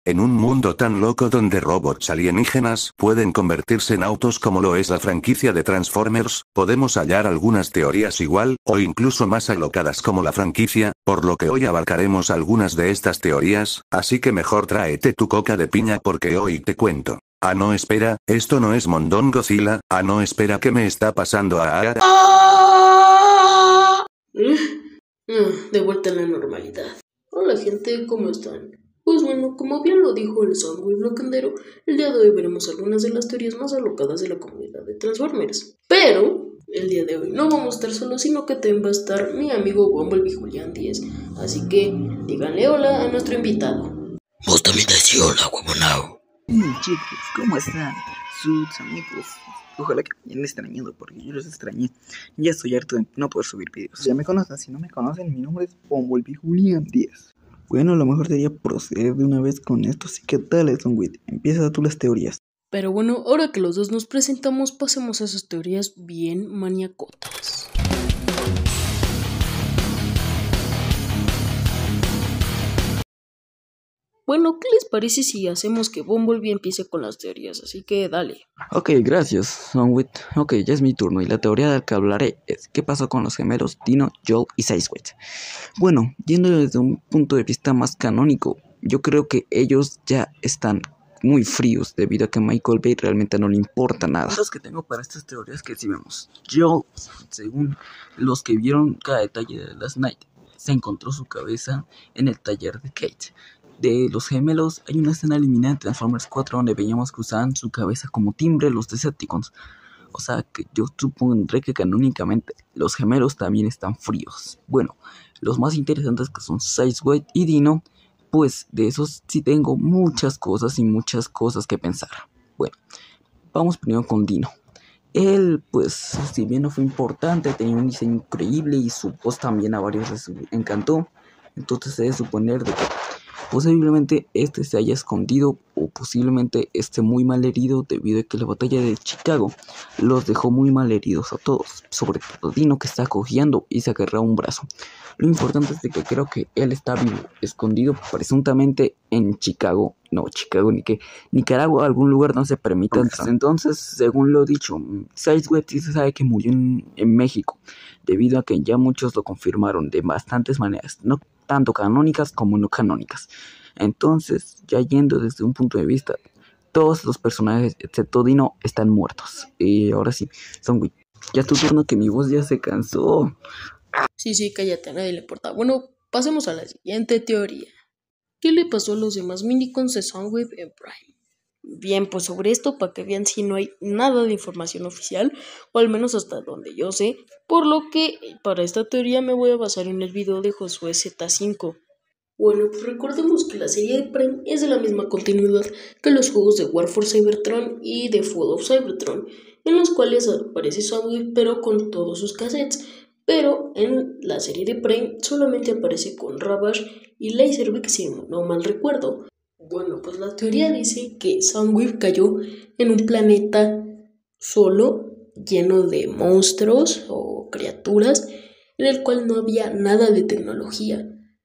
En un mundo tan loco donde robots alienígenas pueden convertirse en autos como lo es la franquicia de Transformers, podemos hallar algunas teorías igual, o incluso más alocadas como la franquicia, por lo que hoy abarcaremos algunas de estas teorías, así que mejor tráete tu coca de piña porque hoy te cuento. Ah no espera, esto no es Mondongozilla, ah no espera ¿qué me está pasando? De vuelta a la normalidad. Hola gente, ¿cómo están? Pues bueno, como bien lo dijo el Soundwave Locandero, el día de hoy veremos algunas de las teorías más alocadas de la comunidad de Transformers. Pero, el día de hoy no vamos a estar solos, sino que también va a estar mi amigo Bumblebee Julián 10. Así que, díganle hola a nuestro invitado. Vos también decís hola, huevonao. Chicos, ¿cómo están? Sus amigos. Ojalá que me hayan extrañado porque yo los extrañé. Ya estoy harto de no poder subir videos. Ya me conocen, si no me conocen, mi nombre es Bumblebee Julián 10. Bueno, lo mejor sería proceder de una vez con esto, así que dale, Sonwit, empieza tú las teorías. Pero bueno, ahora que los dos nos presentamos, pasemos a esas teorías bien maniacotas. Bueno, ¿qué les parece si hacemos que Bumblebee empiece con las teorías? Así que dale. Ok, gracias, Sonwit. Ok, ya es mi turno y la teoría de la que hablaré es ¿qué pasó con los gemelos Dino, Joel y Sizewit? Bueno, yendo desde un punto de vista más canónico, yo creo que ellos ya están muy fríos debido a que a Michael Bay realmente no le importa nada. Las que tengo para estas teorías que si vemos, Joel, según los que vieron cada detalle de Last Night, se encontró su cabeza en el taller de Kate. De los gemelos, hay una escena eliminada en Transformers 4 donde veíamos que usaban su cabeza como timbre los Decepticons. O sea que yo supondré que canónicamente los gemelos también están fríos. Bueno, los más interesantes que son Sizewit y Dino, pues de esos sí tengo muchas cosas que pensar. Bueno, vamos primero con Dino. Él, pues, si bien no fue importante, tenía un diseño increíble y su voz también a varios les encantó. Entonces se debe suponer de que posiblemente este se haya escondido o posiblemente esté muy mal herido debido a que la batalla de Chicago los dejó muy mal heridos a todos, sobre todo Dino que está cojeando y se agarra un brazo. Lo importante es de que creo que él está vivo, escondido presuntamente en Chicago, ni Nicaragua, algún lugar donde se permita. Entonces, según lo dicho, Sizewit sí se sabe que murió en México, debido a que ya muchos lo confirmaron de bastantes maneras, no tanto canónicas como no canónicas. Entonces, ya yendo desde un punto de vista, todos los personajes, excepto Dino, están muertos. Y ahora sí, Sonwit, ya tu turno que mi voz ya se cansó. Sí, cállate, a nadie le importa. Bueno, pasemos a la siguiente teoría. ¿Qué le pasó a los demás minicons de Soundwave en Prime? Bien, pues sobre esto, para que vean si no hay nada de información oficial, o al menos hasta donde yo sé, por lo que para esta teoría me voy a basar en el video de Josué Z5. Bueno, pues recordemos que la serie de Prime es de la misma continuidad que los juegos de War for Cybertron y de Fall of Cybertron, en los cuales aparece Soundwave pero con todos sus cassettes. Pero en la serie de Prime solamente aparece con Ravage y Laserbeak, si no mal recuerdo. Bueno, pues la teoría dice que Soundwave cayó en un planeta solo, lleno de monstruos o criaturas, en el cual no había nada de tecnología.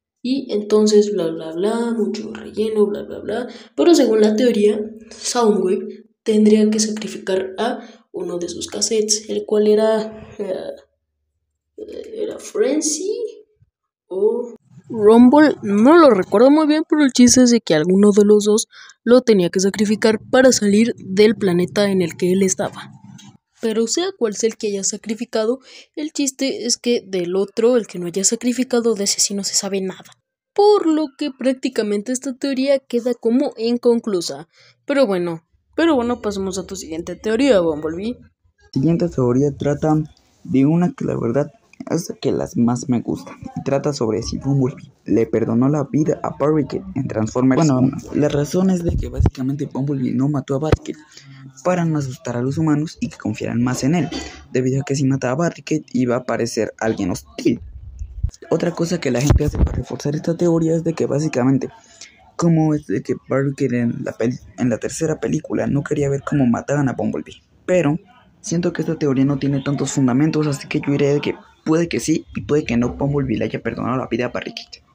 Y entonces bla bla bla, mucho relleno, bla bla bla. Pero según la teoría, Soundwave tendría que sacrificar a uno de sus cassettes, el cual era Frenzy o Rumble, no lo recuerdo muy bien, pero el chiste es de que alguno de los dos lo tenía que sacrificar para salir del planeta en el que él estaba. Pero sea cual sea el que haya sacrificado, el chiste es que del otro, el que no haya sacrificado, de ese sí no se sabe nada. Por lo que prácticamente esta teoría queda como inconclusa. Pero bueno, pasemos a tu siguiente teoría, Bumblebee. La siguiente teoría trata de una que la verdad es de que las más me gustan. Trata sobre si Bumblebee le perdonó la vida a Barricade en Transformers 1. La razón es de que básicamente Bumblebee no mató a Barricade para no asustar a los humanos y que confiaran más en él, debido a que si mataba a Barricade iba a aparecer alguien hostil. Otra cosa que la gente hace para reforzar esta teoría es de que básicamente, como es de que Barricade en la tercera película no quería ver cómo mataban a Bumblebee, pero siento que esta teoría no tiene tantos fundamentos, así que yo diré de que puede que sí y puede que no Bumblebee le haya perdonado la vida a Barricade.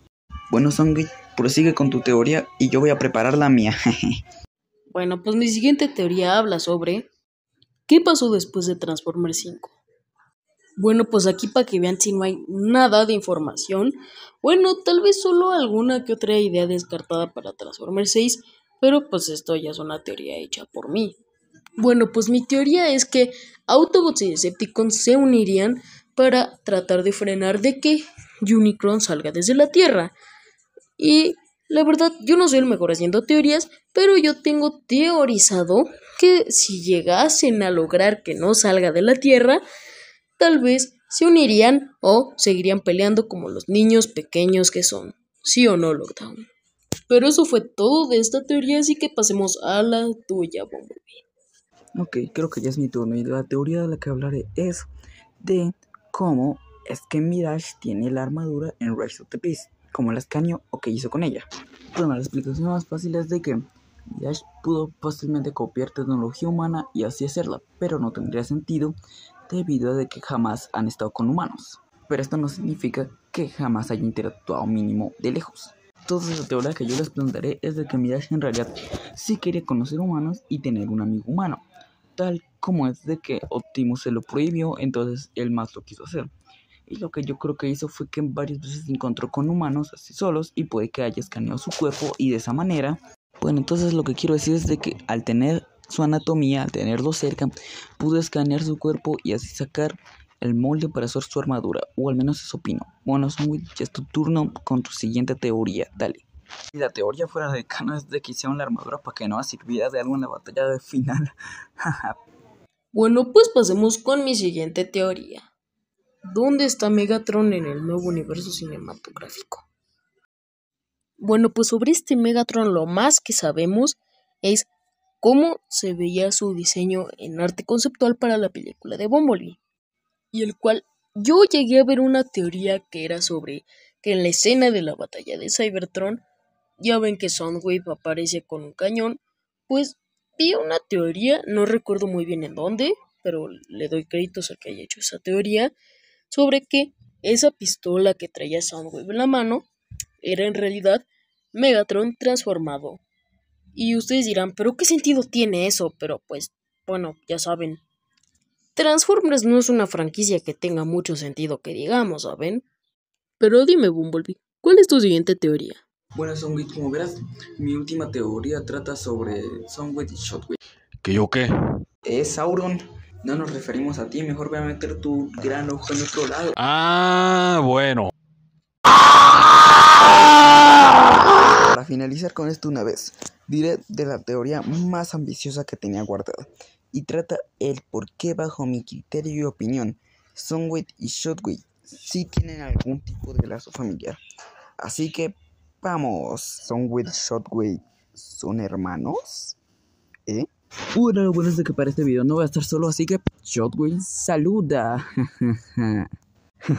Bueno, Songwit, prosigue con tu teoría y yo voy a preparar la mía. Bueno, pues mi siguiente teoría habla sobre ¿qué pasó después de Transformers 5? Bueno, pues aquí para que vean si no hay nada de información. Bueno, tal vez solo alguna que otra idea descartada para Transformers 6, pero pues esto ya es una teoría hecha por mí. Bueno, pues mi teoría es que Autobots y Decepticons se unirían para tratar de frenar de que Unicron salga desde la Tierra. Y la verdad, yo no soy el mejor haciendo teorías, pero yo tengo teorizado que si llegasen a lograr que no salga de la Tierra, tal vez se unirían o seguirían peleando como los niños pequeños que son. ¿Sí o no, Lockdown? Pero eso fue todo de esta teoría, así que pasemos a la tuya, Bumblebee. Ok, creo que ya es mi turno y la teoría de la que hablaré es de cómo es que Mirage tiene la armadura en Rise of the Beast, cómo la escaneó o qué hizo con ella. Bueno, la explicación más fácil es de que Mirage pudo fácilmente copiar tecnología humana y así hacerla, pero no tendría sentido debido a de que jamás han estado con humanos. Pero esto no significa que jamás haya interactuado mínimo de lejos. Entonces la teoría que yo les plantearé es de que Mirage en realidad sí quería conocer humanos y tener un amigo humano, tal como es de que Optimus se lo prohibió, entonces él más lo quiso hacer. Y lo que yo creo que hizo fue que varias veces se encontró con humanos así solos y puede que haya escaneado su cuerpo y de esa manera... Bueno, entonces lo que quiero decir es de que al tener su anatomía, al tenerlo cerca, pudo escanear su cuerpo y así sacar el molde para hacer su armadura, o al menos eso opino. Bueno, Songwit, ya es tu turno con tu siguiente teoría, dale. Si la teoría fuera de Cano es de que hicieron la armadura para que no sirviera de algo en la batalla de final. Bueno, pues pasemos con mi siguiente teoría. ¿Dónde está Megatron en el nuevo universo cinematográfico? Bueno, pues sobre este Megatron lo más que sabemos es cómo se veía su diseño en arte conceptual para la película de Bumblebee, y el cual yo llegué a ver una teoría que era sobre que en la escena de la batalla de Cybertron, ya ven que Soundwave aparece con un cañón, pues vi una teoría, no recuerdo muy bien en dónde, pero le doy créditos al que haya hecho esa teoría, sobre que esa pistola que traía Soundwave en la mano era en realidad Megatron transformado. Y ustedes dirán, ¿pero qué sentido tiene eso? Pero pues, bueno, ya saben, Transformers no es una franquicia que tenga mucho sentido que digamos, ¿saben? Pero dime, Bumblebee, ¿cuál es tu siguiente teoría? Bueno, Songwit, como verás, mi última teoría trata sobre Songwit y Shotwit. ¿Que yo qué? Sauron, no nos referimos a ti, mejor voy a meter tu gran ojo en otro lado. Ah, bueno. Para finalizar con esto una vez, diré de la teoría más ambiciosa que tenía guardada, y trata el por qué bajo mi criterio y opinión, Soundwave y Shotwave sí tienen algún tipo de lazo familiar. Así que, vamos, Soundwave y Shotwave ¿son hermanos? Bueno, lo bueno es de que para este video no voy a estar solo, así que Shotwave saluda. Pero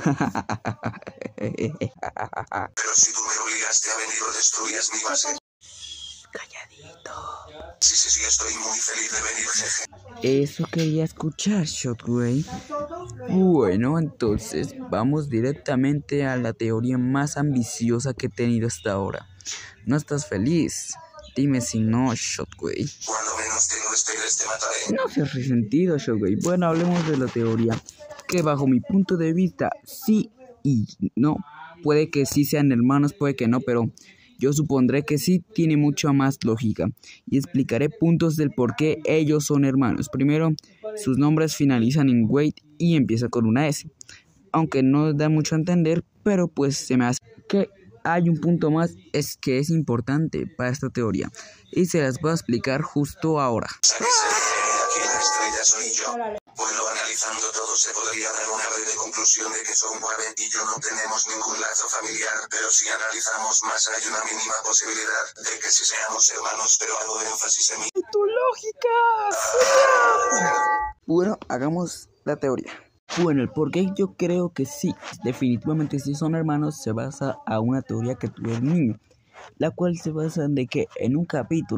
si tú me obligaste a venir o destruyas mi base. Calladito. Sí, estoy muy feliz de venir, jeje. Eso quería escuchar, Shotwave. Bueno, entonces vamos directamente a la teoría más ambiciosa que he tenido hasta ahora. ¿No estás feliz? Dime si no, Shotwave. Cuando menos te lo esperes te mataré. No seas resentido, Shotwave. Bueno, hablemos de la teoría, que bajo mi punto de vista sí y no. Puede que sí sean hermanos, puede que no, pero yo supondré que sí tiene mucha más lógica. Y explicaré puntos del por qué ellos son hermanos. Primero, sus nombres finalizan en Wade y empieza con una S. Aunque no da mucho a entender, pero pues se me hace que hay un punto más es que es importante para esta teoría. Y se las voy a explicar justo ahora. Aquí la estrella soy yo. Bueno, analizando todo se podría dar una breve conclusión de que Soundwave y yo no tenemos ningún lazo familiar, pero si analizamos más hay una mínima posibilidad de que sí seamos hermanos, pero hago énfasis en mi... ¡Tu lógica! Bueno, hagamos la teoría. Bueno, el por qué yo creo que sí, definitivamente sí son hermanos, se basa a una teoría que tuve el niño, la cual se basa en de que en un capítulo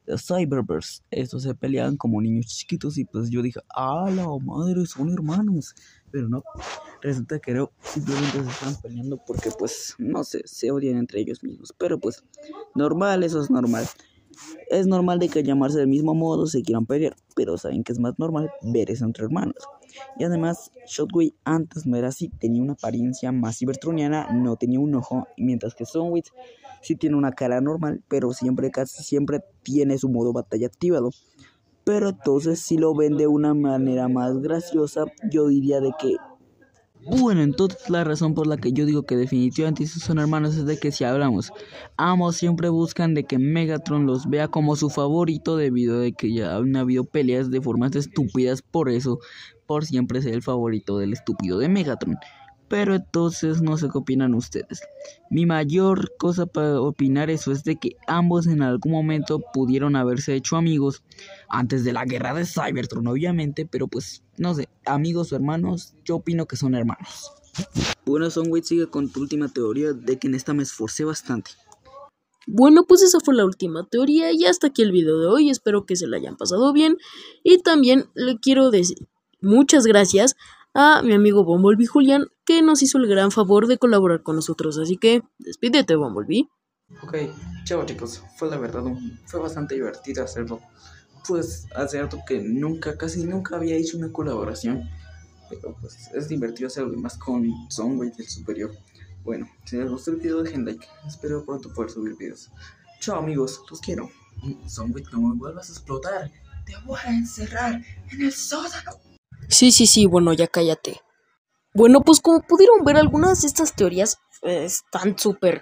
The Cyberverse. Estos se peleaban como niños chiquitos y pues yo dije, ¡ah, la madre, son hermanos! Pero no, resulta que no, simplemente se están peleando porque pues, no sé, se odian entre ellos mismos. Pero pues, normal, eso es normal. Es normal de que al llamarse del mismo modo se quieran pelear, pero saben que es más normal ver eso entre hermanos. Y además, Shockwave antes no era así, tenía una apariencia más cybertroniana, no tenía un ojo, mientras que Soundwave sí tiene una cara normal, pero casi siempre tiene su modo batalla activado. Pero entonces si lo ven de una manera más graciosa, yo diría de que... Bueno, entonces la razón por la que yo digo que definitivamente esos son hermanos es de que si hablamos, ambos siempre buscan de que Megatron los vea como su favorito debido a que ya han habido peleas de formas estúpidas por eso, por siempre ser el favorito del estúpido de Megatron. Pero entonces no sé qué opinan ustedes. Mi mayor cosa para opinar eso es de que ambos en algún momento pudieron haberse hecho amigos antes de la guerra de Cybertron, obviamente, pero pues no sé, amigos o hermanos, yo opino que son hermanos. Bueno, Soundwave, sigue con tu última teoría de que en esta me esforcé bastante. Bueno, pues esa fue la última teoría y hasta aquí el video de hoy. Espero que se la hayan pasado bien. Y también le quiero decir muchas gracias a mi amigo Bumblebee Julián, que nos hizo el gran favor de colaborar con nosotros. Así que, despídete, Bumblebee. Ok, chao chicos, fue la verdad, fue bastante divertido hacerlo. Pues hace rato que casi nunca había hecho una colaboración, pero pues es divertido hacerlo y más con Soundwave del superior. Bueno, si les gustó el video dejen like, espero pronto poder subir videos. Chao amigos, los quiero. Soundwave, no me vuelvas a explotar, te voy a encerrar en el sótano. Sí, bueno, ya cállate. Bueno, pues como pudieron ver, algunas de estas teorías están súper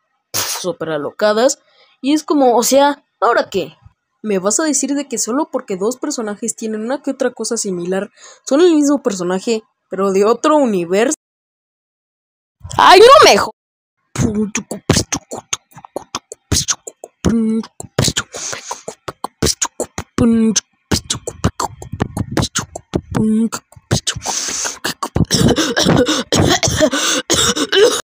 alocadas. Y es como, o sea, ¿ahora qué? ¿Me vas a decir de que solo porque dos personajes tienen una que otra cosa similar, son el mismo personaje, pero de otro universo? ¡Ay, no me